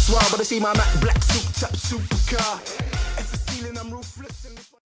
wild, but I see my Mac black suit top supercar. It's the ceiling, I'm ruthless.